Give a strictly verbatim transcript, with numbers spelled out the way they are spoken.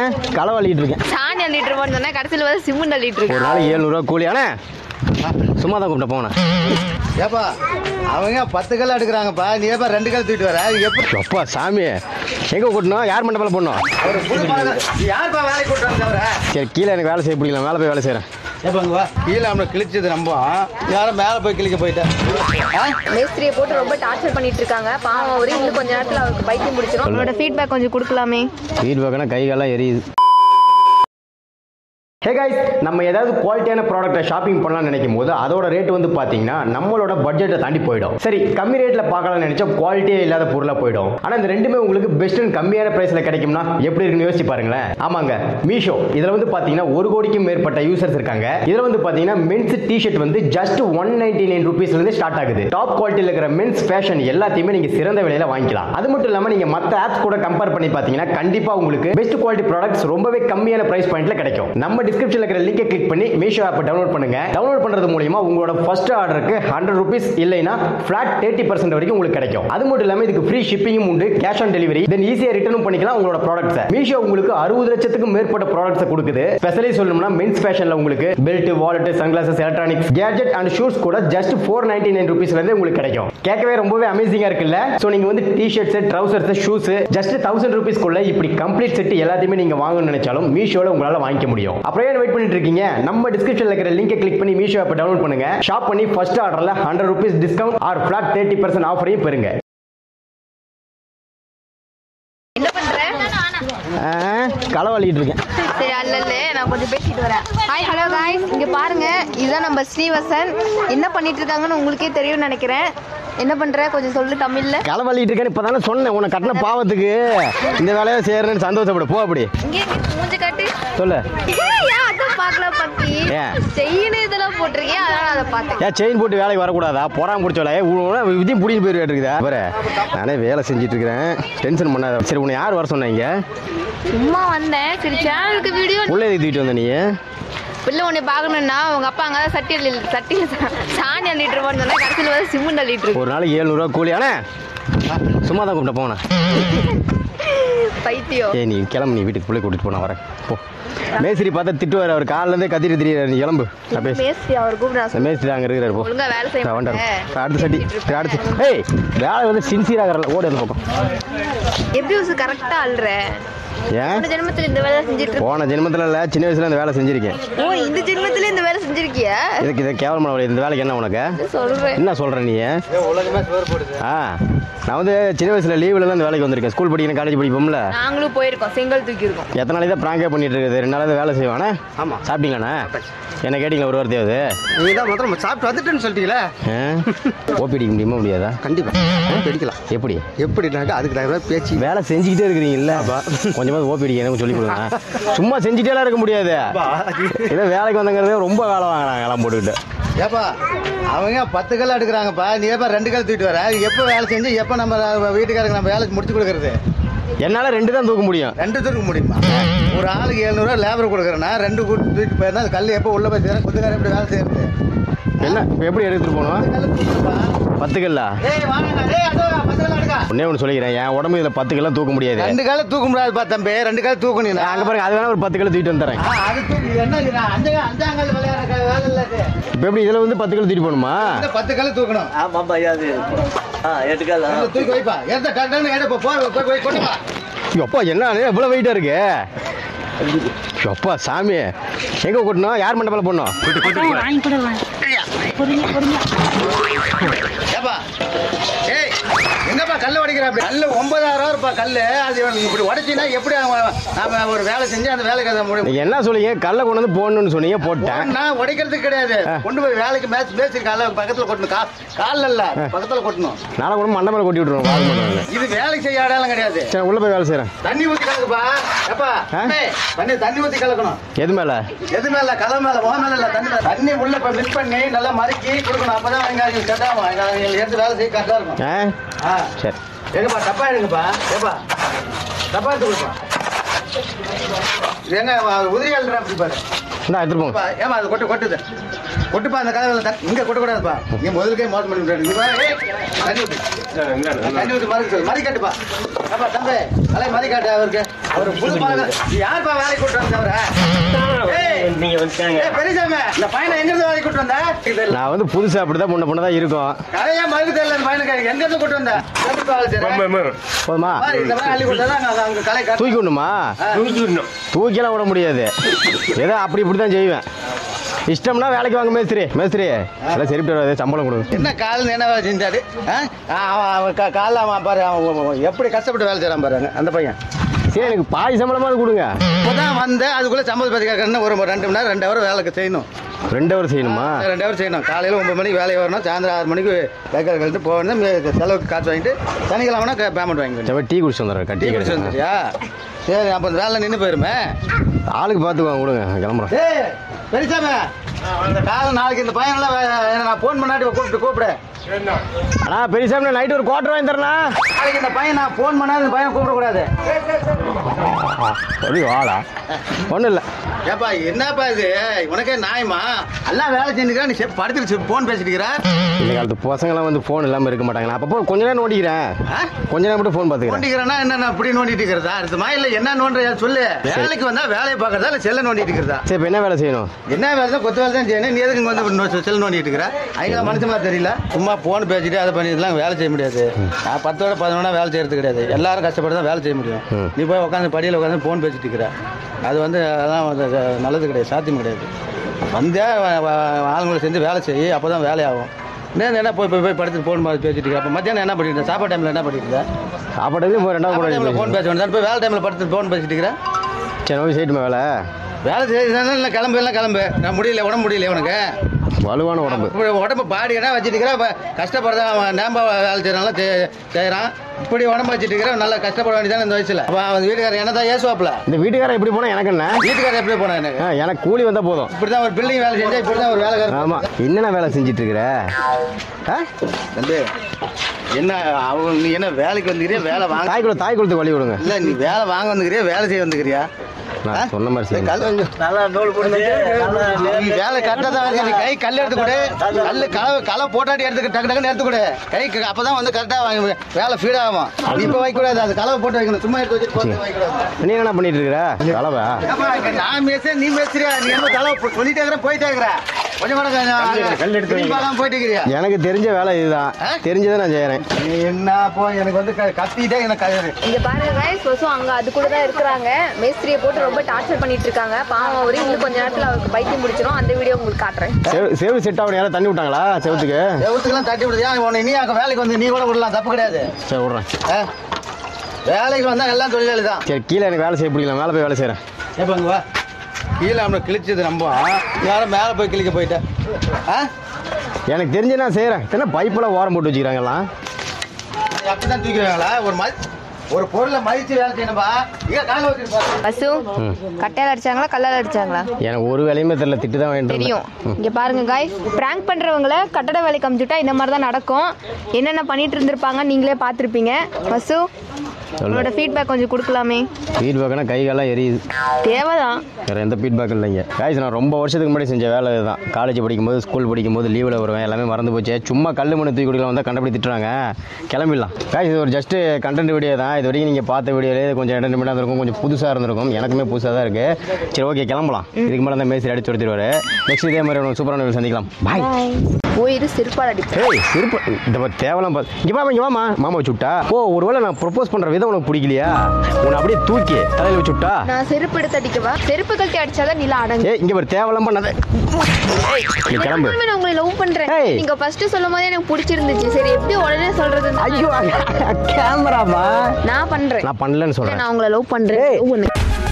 களை வலிட்டு இருக்கேன். சாணி அள்ளிட்டு இருப்போம்னு சொன்னா கடைசியில் வந்து சிமெண்ட் அள்ளிட்டு இருக்கேன். ஒரு நாளைக்கு ஏழ்நூறுவா கூலி. ஆனே சும்மா தான் கூப்பிட்ட போனேன். ஏப்பா அவங்க பத்து கல் எடுக்கிறாங்கப்பா, நீ ஏப்பா ரெண்டு கல் தூக்கிட்டு வர? எப்படி அப்பா சாமி எங்கே கூட்டணும்? யார் மண்டபத்தில் போடணும்? யாருப்பா வேலைக்கு கூட்டு வர? சரி கீழே எனக்கு வேலை செய்ய பிடிக்கல, மேலே போய் வேலை செய்கிறேன். ஏப்பாங்கப்பா கீழே நம்மளை கிழிச்சது நம்ப யாரும் மேலே போய் கிழிக்க போயிட்டேன். மேஸ்திரியை போட்டு ரொம்ப டார்ச்சர் பண்ணிட்டு இருக்காங்க. பாவம் அவரு இன்னும் கொஞ்ச நேரத்தில் அவருக்கு பைத்தியம் முடிச்சிடும். அவரோட ஃபீட்பேக் கொஞ்சம் கொடுக்கலாமே. ஃபீட்பேக்னா கை காலெல்லாம் எரியுது. ஹே கைஸ், நம்ம ஏதாவது குவாலிட்டியான ப்ராடக்ட்டை ஷாப்பிங் பண்ணலாம்னு நினைக்கும் போது அதோட ரேட் வந்து பார்த்தீங்கன்னா நம்மளோட பட்ஜெட்டை தாண்டி போயிடும். சரி கம்மி ரேட்டில் பார்க்கலாம்னு நினைச்சா குவாலிட்டியே இல்லாத பொருளாக போயிடும். ஆனால் இந்த ரெண்டுமே உங்களுக்கு பெஸ்ட் அண்ட் கம்மியான ப்ரைஸில் கிடைக்கும்னா எப்படி இருக்குன்னு யோசிச்சு பாருங்களேன். ஆமாங்க, மீஷோ இதில் வந்து பார்த்தீங்கன்னா ஒரு கோடிக்கும் மேற்பட்ட யூசர்ஸ் இருக்காங்க. இதில் வந்து பார்த்தீங்கன்னா மென்ஸ் டிஷர்ட் வந்து ஜஸ்ட் ஒன் நைன்டி நைன் ருபீஸ்லேருந்து ஸ்டார்ட் ஆகுது. டாப் குவாலிட்டியில் இருக்கிற மென்ஸ் ஃபேஷன் எல்லாத்தையுமே நீங்கள் சிறந்த விலையில் வாங்கிக்கலாம். அது மட்டும் இல்லாமல் நீங்கள் மற்ற ஆப்ஸ் கூட கம்பேர் பண்ணி பார்த்தீங்கன்னா கண்டிப்பாக உங்களுக்கு பெஸ்ட் குவாலிட்டி ப்ராடக்ட்ஸ் ரொம்பவே கம்மியான ப்ரைஸ் பாயிண்ட்ல கிடைக்கும். நம்ம டிஸ்கிரிப்ஷன்ல இருக்கிற லிங்கை கிளிக் பண்ணி மீஷோ ஆப்பை டவுன்லோட் பண்ணுங்க. டவுன்லோட் பண்றது மூலமா உங்களோட ஃபர்ஸ்ட் ஆர்டருக்கு ஹண்ட்ரட் ருபீஸ் இல்லைனா ஃபிளாட் தேர்ட்டி பர்சன்ட் வரைக்கும் உங்களுக்கு கிடைக்கும். அது மட்டும் இல்லாம இதுக்கு ஃப்ரீ ஷிப்பிங்கும் உண்டு, கேஷ் ஆன் டெலிவரி, தென் ஈஸியா ரிட்டர்னும் பண்ணிக்கலாம் உங்களோட ப்ராடக்ட்ஸை. மீஷோ உங்களுக்கு அறுபது லட்சத்துக்கும் மேற்பட்ட ப்ராடக்ட்ஸை கொடுக்குது. ஸ்பெஷலி சொல்லணும்னா மென்ஸ் ஃபேஷன்ல உங்களுக்கு belt, wallet, sunglasses, electronics, gadget and shoes கூட ஜஸ்ட் ஃபோர் நைன்டி நைன் ருபீஸ்ல இருந்து உங்களுக்கு கிடைக்கும். கேட்கவே ரொம்பவே அமேசிங்கா இருக்குல்ல? சோ நீங்க வந்து t-shirts, trousers, shoes just thousand ருபீஸ்க்குள்ள இப்படி கம்ப்ளீட் செட் எல்லாத்தையுமே நீங்க வாங்கணும்னு நினைச்சாலும் மீஷோல உங்களால வாங்கிக்க முடியும். அப்படியே வெயிட் பண்ணிட்டு இருக்கீங்க? நம்ம டிஸ்கிரிப்ஷன்ல இருக்கிற லிங்கை கிளிக் பண்ணி மீஷோ ஆப்பை டவுன்லோட் பண்ணுங்க. ஷாப் பண்ணி ஃபர்ஸ்ட் ஆர்டர்ல hundred rupees discount or flat thirty percent ஆஃபரையும் பெறுங்க. என்ன பண்ற? களை வலிட்டு இருக்கேன். சரி அல்ல நான் கொஞ்சம் பேசிட்டு வரேன். ஹாய் ஹலோ காய்ஸ், இங்க பாருங்க இதுதான் நம்ம ஸ்ரீவசன். என்ன பண்ணிட்டு இருக்காங்கன்னு உங்களுக்கே தெரியும்னு நினைக்கிறேன். என்ன பண்ற கொஞ்சம் சொல்லு தமிழ்ல. களை வலிட்டு இருக்கேன்னு இப்பதானே சொன்னேன். உன்னை கட்டின பாவத்துக்கு இந்த வேலையை செய்யறேன்னு சந்தோஷப்படு. போ அப்படி இங்கே மூஞ்ச காட்டு சொல்லு. ஏன் அத பார்க்கல பத்தி செயின் இதெல்லாம் போட்டிருக்கேன், அதனால அதை பார்த்தேன். ஏன் செயின் போட்டு வேலைக்கு வரக்கூடாதா? போறாம முடிச்ச வேலையை விதியும் பிடிச்சி போயிட்டு இருக்குதா? பாரு நானே வேலை செஞ்சுட்டு இருக்கிறேன், டென்ஷன் பண்ணாத. சரி உன்னை யார் வர சொன்னீங்க? சும்மா வந்தேன். சரி சேனலுக்கு வீடியோ உள்ள தூக்கிட்டு வந்த நீ பிள்ளை உன்னை பார்க்கணும்னா உங்க அப்பா அங்கே சட்டி அள்ளி சட்டி சாணி அள்ளிட்டு இருப்போம்னு சொன்னா கடைசியில் வந்து சிமெண்ட் அள்ளிட்டு இருக்கு. ஒரு நாளைக்கு ஏழ்நூறுவா கூலி. ஆனே சும்மா தான் கூப்பிட்ட போனேன். பைத்தியம். ஏய் நீ கிளம்பு, நீ வீட்டுக்கு பிள்ளை கூட்டிட்டு போனா வரேன். போ. மேஸ்திரி பார்த்தா திட்டுவார், அவர் காலில இருந்தே கத்திட்டு திரியாரு. நீ கிளம்பு. மேஸ்திரி அவர் கூப்பிடுறாரு. மேஸ்திரி அங்கே இருக்கிறாரு. போ ஒழுங்கா வேலை செய்ய வேண்டாம். அடுத்த சட்டி அடுத்து. ஏய் வேலை வந்து சின்சியராக ஓடி அந்த பக்கம். எப்படி ஒரு கரெக்டாக அள்ளுற? ஏன் ஜென்மத்தில் இந்த வேலை செஞ்சுட்டு போன ஜென்மத்தில் இல்லை, சின்ன வயசுல இந்த வேலை செஞ்சிருக்கேன். ஓ இந்த ஜென்மத்தில் இந்த வேலை செஞ்சிருக்கியா? இதுக்கு இதை கேவலமான இந்த வேலைக்கு என்ன உனக்கு சொல்றேன்? என்ன சொல்ற நீ? ஆ நான் வந்து சின்ன வயசுல லீவ்ல இந்த வேலைக்கு வந்திருக்கேன். ஸ்கூல் படிக்கிறேன், காலேஜ் படிப்போம்ல. நாங்களும் போயிருக்கோம், செங்கல் தூக்கி இருக்கோம். எத்தனை நாளைக்கு தான் ப்ராங்கே பண்ணிட்டு இருக்குது? ரெண்டு நாளாவது வேலை செய்வானே. ஆமாம் சாப்பிட்டீங்களாண்ணா? என்ன கேட்டிங்களா ஒரு வார்த்தையாவது? நீ தான் முதல்ல சாப்பிட்டு வந்துட்டுன்னு சொல்லிட்டீங்களா? ஓபி அடிக்க முடியுமா முடியாதா? கண்டிப்பாக அடிக்கலாம். எப்படி எப்படினாக்கா அதுக்கு தகுந்த பேச்சு. வேலை செஞ்சுக்கிட்டே இருக்கிறீங்கல்ல, கொஞ்சமாவது ஓபி அடிக்க எனக்கு சொல்லி கொடுங்க. சும்மா செஞ்சுட்டேலாம் இருக்க முடியாது. ஏதோ வேலைக்கு வந்தங்கிறதே ரொம்ப வேலை வாங்கினாங்க எல்லாம் போட்டுக்கிட்டு. ஏப்பா அவங்க பத்து கல் எடுக்கிறாங்கப்பா, நீ ஏப்பா ரெண்டு கல் தூக்கிட்டு வர? எப்போ வேலை செஞ்சு எப்போ நம்ம வீட்டுக்காரங்க நம்ம வேலை முடிச்சு கொடுக்குறது? என்னால் ரெண்டு தான் தூக்க முடியும். ரெண்டு தூக்க முடியுமா? ஒரு ஆளுக்கு எழுநூறுவா லேபர் கொடுக்குறேன்னா ரெண்டு கூட்டு தூக்கிட்டு போயிருந்தா அது கல் எப்போ உள்ள போய் சேர குத்துக்கார எப்படி வேலை செய்யறது? என்ன இப்போ எப்படி எடுத்துட்டு போகணும்? பத்து கல்லா? ஒன்னே ஒன்று சொல்லிக்கிறேன், என் உடம்பு இதில் பத்து கல்லாம் தூக்க முடியாது. ரெண்டு கால தூக்க முடியாதுப்பா தம்பி, ரெண்டு கால தூக்கணும். அங்கே பாருங்க, அது வேணா ஒரு பத்து கிலோ தூக்கிட்டு வந்துடுறேன். அது தூக்கி என்ன அஞ்சு அஞ்சாங்கல் விளையாடுற வேலை இல்லை. இப்போ எப்படி இதில் வந்து பத்து கிலோ தூக்கிட்டு போகணுமா? பத்து கல் தூக்கணும். ஆமாப்பா அது எட்டு கால் தூக்கி வைப்பா. எடுத்த கரெக்டான எடுப்பா. போய் போய் கொண்டுப்பா. அப்பா என்ன எவ்வளோ வெயிட்டாக இருக்கு? அப்பா சாமி எங்கே கூட்டணும்? யார் மண்டபத்தில் போடணும்? ஏப்பா ஏய் எங்கப்பா கல்லை உடைக்கிற? அப்படி கல் ஒன்பதாயிரம் ரூபா கல். அது இப்படி உடைச்சின்னா எப்படி நாம ஒரு வேலை செஞ்சு அந்த வேலைக்கு முடியும்? என்ன சொல்லிங்க? கல்லை கொண்டு வந்து போடணும்னு சொன்னீங்க, போட்டேன். நான் உடைக்கிறதுக்கு கிடையாது, கொண்டு போய் வேலைக்கு மேட்ச் பேசி கால பக்கத்தில் கொட்டணும். கா காலில் இல்லை பக்கத்தில் கொட்டணும். நாளை கூட மண்டபத்தில் கொட்டி விட்டுருவோம். இது வேலைக்கு செய்ய இடம் கிடையாது. சரி உள்ள போய் வேலை செய்கிறேன். தண்ணி ஊற்றி கலக்குப்பா. எப்பா தண்ணி தண்ணி ஊற்றி கலக்கணும். எது மேலே? எது மேல? கலை மேல, ஓ மேல இல்லை. தண்ணி தண்ணி உள்ள இப்போ மிக்ஸ் பண்ணி நல்லா மறுக்கி கொடுக்கணும். அப்பதான் வெங்காயம் கட்டாகும். எடுத்து வேலை செய்ய கரெக்டாக இருக்கும். ஆ சரி எங்கப்பா டப்பா எடுங்கப்பா. ஏப்பா டப்பா எடுத்து கொடுப்பா. எங்க உதிரி அல்றா அப்படி பாரு. இந்தா எடுத்துட்டு போங்க. ஏமா அது கொட்டு கொட்டுது கொட்டுப்பா. அந்த கலவை இங்கே கொட்டக்கூடாதுப்பா. நீ முதலுக்கே மோசம் பண்ணி விட்டாரு. தண்ணி ஊற்றி தண்ணி ஊற்றி மறு மறி காட்டுப்பா. ஏப்பா தம்பி கலை மறி காட்டு அவருக்கு. ஒரு புது பழக்கம். யாருப்பா வேலைக்கு கூட்டு வந்தவர? ஏய், நீங்க வந்துட்டாங்க. ஏய், பெரியசாமி, இந்த பையனை எங்க இருந்து வேலைக்கு கூட்டு வந்த? நான் வந்து புதுசா அப்படிதான் முன்ன பொண்ணு தான் இருக்கும். கரையா மறுக்கு தெரியல இந்த பையனுக்கு. எங்க இருந்து கூட்டு வந்த? எப்படிப்பா வேலை செய்ற? போதுமா? பாரு, இந்த மாதிரி அள்ளி கொடுத்தா தான் அங்க- அங்க கலை காட்டு. தூக்கி விடணுமா? தூக்கிலாம் விட முடியாது. ஏதோ அப்படி இப்படி தான் செய்வேன். இஷ்டம்னா வேலைக்கு வாங்க மேஸ்திரி. மேஸ்திரி எல்லாம் சரிப்பட்டு வராது, சம்பளம் கொடுங்க. என்ன காலில் என்ன வேலை செஞ்சாரு? ஆ? அவன் அவன் கா- காலைல அவன் பாரு, அவன் எப்படி கஷ்டப்பட்டு வேலை செய்யறான் பாருங்க அந்த பையன். சரி எனக்கு பாதி சம்பளமாவது கொடுங்க. இப்போதான் வந்தேன், அதுக்குள்ள சம்பளம் பத்தி கேட்கறேன்னு ஒரு ரெண்டு மணி நேரம் ரெண்டு ஹவர் வேலைக்கு செய்யணும். ரெண்டு ஹவர் செய்யணுமா? ரெண்டு ஹவர் செய்யணும். காலையில் ஒன்பது மணிக்கு வேலைக்கு வரணும், சாயந்தரம் ஆறு மணிக்கு கேட்கற கழித்து போகணும். மே- செலவுக்கு காசு வாங்கிட்டு சனிக்கிழமைனா பேமெண்ட் வாங்கிக்கணும். சரி, டீ குடிச்சு வந்துடுறேன். டீ கட்டி குடிச்சு கிடையாது. வந்துட்டியா? சரி, அப்போ இந்த வேலை நின்று போயிருமே. ஆளுக்கு பார்த்துக்குவாங்க, கொடுங்க, கிளம்புறேன். ஏய் பெரியசாமி, இந்த காலம் நாளைக்கு இந்த பையனெல்லாம் வே- நான் ஃபோன் பண்ணாட்டி கூப்பிட்டு கூப்பிடு. அண்ணா பெரியசாமி, நைட்டு ஒரு குவார்டர் வாங்கி தரேண்ணா. நாளைக்கு இந்த பையன் நான் ஃபோன் பண்ணாத இந்த பையன் கூப்பிடக்கூடாது. சரி வாடா, ஒன்றும் இல்லை. ஏப்பா என்னப்பா இது, உனக்கே நியாயமா? எல்லாம் வேலை செஞ்சுக்கிறேன், நீ செப் படுத்துட்டு ஃபோன் பேசிட்டு இருக்கிற. இந்த காலத்து பசங்களாம் வந்து ஃபோன் இல்லாமல் இருக்க மாட்டாங்க. நான் அப்பப்போ கொஞ்ச நேரம் நோண்டிக்கிறேன். ஆ? கொஞ்ச நேரம் மட்டும் ஃபோன் பார்த்துக்கிறேன். நோண்டிக்கிறேன்னா என்ன, நான் இப்படி நோண்டிட்டு இருக்கிறதா? அர்த்தமா இல்லை என்ன நோண்டுறியா சொல்லு. வேலைக்கு வந்தா வேலையை பார்க்கறதா இல்லை செல்ல நோண்டிட்டு இருக்கிறதா? சரி, இப்போ என்ன வேலை செய்யணும்? என்ன வேலை தான் கொத்து வேலை தான் செய்யணும். நீ எதுக்கு இங்க வந்து செல் நோண்டிட்டு இருக்கிற? அவங்க மனுஷமா தெரியல, சும்மா ஃபோன் பேசிட்டு அதை பண்ணிட்டுலாம் வேலை செய்ய முடியாது. நான் பத்தோட பதினொன்னா வேலை செய்யறது கிடையாது. எல்லாரும் கஷ்டப்பட்டு தான் வேலை செய்ய முடியும். நீ போய் உட்காந்து படியில் உட்காந்து ஃபோன் பேசிட்டு இருக்கிற, அது வந்து அதெல்லாம் வந்து நல்லது கிடையாது, சாத்தியம் கிடையாது. வந்தே ஆளுங்களை செஞ்சு வேலை செய்ய, அப்போ தான் வேலையாகும். நேரம் என்ன போய் போய் போய் படுத்து ஃபோன் பேசிட்டு இருக்கிற. அப்போ மத்தியானம் என்ன பண்ணிட்டு இருந்த? சாப்பாடு டைமில் என்ன பண்ணிட்டு இருந்த? சாப்பாட்டுக்கு போய் ரெண்டாவது சாப்பாடு டைமில் கூட ஃபோன் பேச வேண்டியது. போய் வேலை டைமில் படுத்து ஃபோன் பேசிட்டு இருக்கிற. சரி, ஓகே, செய்யட்டுமா வேலை? வேலை செய்யறதுனால இல்லை, கிளம்பு எல்லாம் கிளம்பு. நான் முடியல, உடம்பு முடியல உனக்கு. வலுவான உடம்பு. இப்படி உடம்பு பாடி என்ன வச்சுட்டு இருக்கிற. கஷ்டப்படுறதான் அவன் நேம்ப வேலை செய்யறான் செய்யறான். இப்படி உடம்பு வச்சுட்டு இருக்கிற, நல்லா கஷ்டப்பட வேண்டியதானே இந்த வயசுல. அப்போ அவன் வீட்டுக்காரர் என்ன தான் ஏசுவாப்ல. இந்த வீட்டுக்காரன் எப்படி போனால் எனக்கு என்ன? வீட்டுக்காரர் எப்படி போனா எனக்கு? ஆ, எனக்கு கூலி வந்தால் போதும். இப்படி தான் ஒரு பில்டிங் வேலை செஞ்சா இப்படி தான் ஒரு வேலைக்காரர். ஆமாம். என்னென்ன வேலை செஞ்சிட்டு இருக்கிற? ஆ, தம்பி என்ன அவன், நீ என்ன வேலைக்கு வந்துக்கிறியா வேலை வாங்க? தாய் குளத்து தாய் குளத்துக்கு வழி விடுங்க. இல்லை, நீ வேலை வாங்க வந்துக்கிறியா வேலை செய்ய வந்துக்கிறியா? நான் சொன்ன மாதிரி செய்யுங்க. கல் நல்லா நூல் போடுங்க. நீ வேலை கரெக்டாக தான் வந்து கை கல் எடுத்து கொடு. கல் களை களை போட்டாட்டி எடுத்து டக்கு டக்குன்னு எடுத்து கொடு. கை அப்போ தான் வந்து கரெக்டாக வாங்கி வேலை ஃபீட் ஆகும். நீ இப்போ வைக்கக்கூடாது, அது கலவை போட்டு வைக்கணும். சும்மா எடுத்து வச்சுட்டு போட்டு வைக்கக்கூடாது. நீ என்ன பண்ணிட்டு இருக்கிற? கலவை. ஏப்பா, இங்க நான் பேச நீ பேசுறியா? நீ என்ன கலவை போ- சொல்லிட்டே இருக்கிற, போயிட்டே இருக்கிற. கொஞ்சம் கூட கல் எடுத்து திரும்பி பார்க்காம போயிட்டு இருக்கிறியா? எனக்கு தெரிஞ்ச வேலை இதுதான். ஆ? தெரிஞ்சதை நான் செய்கிறேன். நீ என்ன போ, எனக்கு வந்து க- கத்திட்டே எனக்கு கயிறு. இங்க பாருங்க guys, வசு அங்க அது கூட தான் இருக்கிறாங்க. மேஸ்திரியை போட்டு ரொம்ப டார்ச்சர் பண்ணிட்டு இருக்காங்க. பாவம் அவரு இன்னும் கொஞ்ச நேரத்துல அவருக்கு பைத்தியம் முடிச்சிடும். அந்த வீடியோ உங்களுக்கு காட்டுறேன். செவ- செவரு செட் ஆகணும். யாரும் தண்ணி விட்டாங்களா செவத்துக்கு? செவத்துக்கெல்லாம் தட்டி விடுதியா? உன்னை நீ அங்கே வேலைக்கு வந்து நீ கூட விடலாம், தப்பு கிடையாது. சரி, விட்றேன். ஆ? வேலைக்கு வந்தால் எல்லாம் தொழிலாளி தான். சரி, கீழே எனக்கு வேலை செய்ய பிடிக்கல, மேலே போய் வேலை செய்கிறேன். ஏப்பா இங்க வா. கீழே அவனை கிழிச்சது நம்ப, யாரும் மேலே போய் கிழிக்க போயிட்டேன். ஆ? எனக்கு தெரிஞ்சு நான் செய்கிறேன். என்ன பைப்பெல்லாம் ஓரம் போட்டு வச்சுக்கிறாங்கலாம். அப்படிதான் தூக்கிடுவாங்களா? ஒரு மதி ஒரு பொருளை மதிச்சு வேலை செய்யணும்பா. இங்கே காலை வச்சுட்டு பாரு. வசு கட்டையால அடிச்சாங்களா கல்லால அடிச்சாங்களா? எனக்கு ஒரு வேலையுமே தெரியல, திட்டு தான் வாங்கிட்டு தெரியும். இருந்தேன். இங்க பாருங்க guys, prank பண்றவங்கள கட்டட வேலைக்கு அமுச்சுட்டா இந்த மாதிரி தான் நடக்கும். என்னென்ன பண்ணிட்டு இருந்திருப்பாங்க நீங்களே பார்த்துருப்பீங்க. வசு உங்களோட ஃபீட்பேக் கொஞ்சம் கொடுக்கலாமே. ஃபீட்பேக்னா கை காலெல்லாம் எரியுது. தேவைதான். வேறு எந்த ஃபீட்பேக் இல்லைங்க. காய்ஸ், நான் ரொம்ப வருஷத்துக்கு முன்னாடி செஞ்ச வேலை இதுதான். காலேஜ் படிக்கும்போது, ஸ்கூல் படிக்கும்போது லீவில் வருவேன், எல்லாமே மறந்து போச்சு. சும்மா கல் மண்ணு தூக்கி கொடுக்கலாம் வந்தால் கண்டபடி திட்டுறாங்க. கிளம்பிடலாம். காய்ஸ், இது ஒரு ஜஸ்ட்டு கண்டென்ட் வீடியோ தான். இது வரைக்கும் நீங்கள் பார்த்த வீடியோலே கொஞ்சம் என்டர்டைன்மெண்ட்டாக இருந்திருக்கும், கொஞ்சம் புதுசாக இருந்திருக்கும். எனக்குமே புதுசாக தான் இருக்குது. சரி, ஓகே, கிளம்பலாம். இதுக்கு மேலே தான் மேசி அடிச்சு கொடுத்துருவாரு. நெக்ஸ்ட் இதே மாதிரி ஒரு சூப்பரான வீடியோ சந்திக்கலாம். பாய். போயிரு சிறுபாடு அடிப்பேன். ஏய், சிரிப்பு இந்த மாதிரி தேவலாம் பார்த்து இங்கே வாமா, இங்கே வாமா. மாமா வச்சு விட்டா. ஓ, ஒருவேளை நான் ப்ரொப்போஸ் பண்ணுற விதம் உனக்கு பிடிக்கலையா? உன்னை அப்படியே தூக்கி தலையில் வச்சு விட்டா. நான் செருப்பு எடுத்து அடிக்கவா? செருப்பு கழட்டி அடிச்சாதான் நிலா அடங்கு. ஏய், இங்கே ஒரு தேவலாம் பண்ணாத. நீ கிளம்பு. நான் உங்களை லவ் பண்றேன். ஏய். நீங்க ஃபர்ஸ்ட் சொல்லும் போதே எனக்கு பிடிச்சிருந்துச்சு. சரி, எப்படி உடனே சொல்றது? ஐயோ, கேமராமா. நான் பண்றேன். நான் பண்ணலன்னு சொல்றேன். நான் உங்களை லவ் பண்றேன். ஏய். லவ் பண்ணு.